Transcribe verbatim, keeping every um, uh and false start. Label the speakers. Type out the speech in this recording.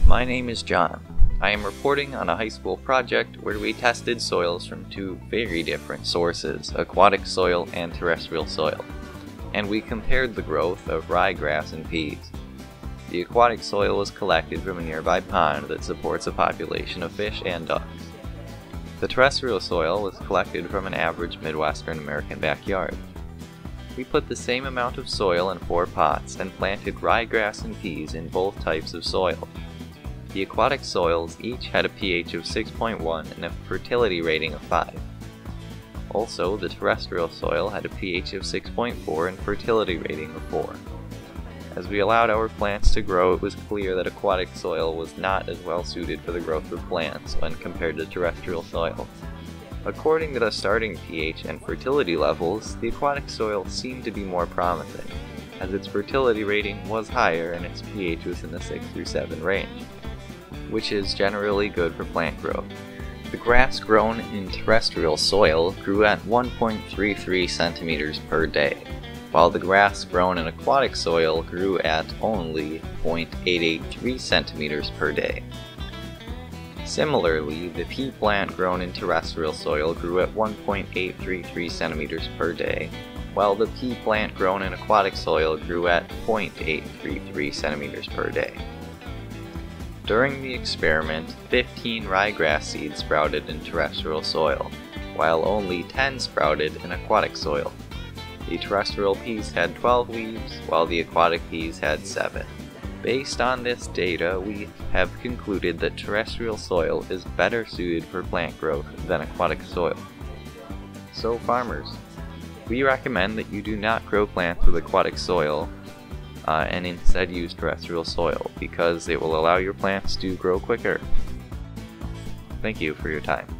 Speaker 1: My name is John. I am reporting on a high school project where we tested soils from two very different sources, aquatic soil and terrestrial soil, and we compared the growth of ryegrass and peas. The aquatic soil was collected from a nearby pond that supports a population of fish and ducks. The terrestrial soil was collected from an average Midwestern American backyard. We put the same amount of soil in four pots and planted ryegrass and peas in both types of soil. The aquatic soils each had a pH of six point one and a fertility rating of five. Also, the terrestrial soil had a pH of six point four and fertility rating of four. As we allowed our plants to grow, it was clear that aquatic soil was not as well suited for the growth of plants when compared to terrestrial soil. According to the starting pH and fertility levels, the aquatic soil seemed to be more promising, as its fertility rating was higher and its pH was in the six through seven range, which is generally good for plant growth. The grass grown in terrestrial soil grew at one point three three centimeters per day, while the grass grown in aquatic soil grew at only zero point eight eight three centimeters per day. Similarly, the pea plant grown in terrestrial soil grew at one point eight three three centimeters per day, while the pea plant grown in aquatic soil grew at zero point eight three three centimeters per day. During the experiment, fifteen ryegrass seeds sprouted in terrestrial soil, while only ten sprouted in aquatic soil. The terrestrial peas had twelve leaves, while the aquatic peas had seven. Based on this data, we have concluded that terrestrial soil is better suited for plant growth than aquatic soil. So farmers, we recommend that you do not grow plants with aquatic soil uh, and instead use terrestrial soil, because it will allow your plants to grow quicker. Thank you for your time.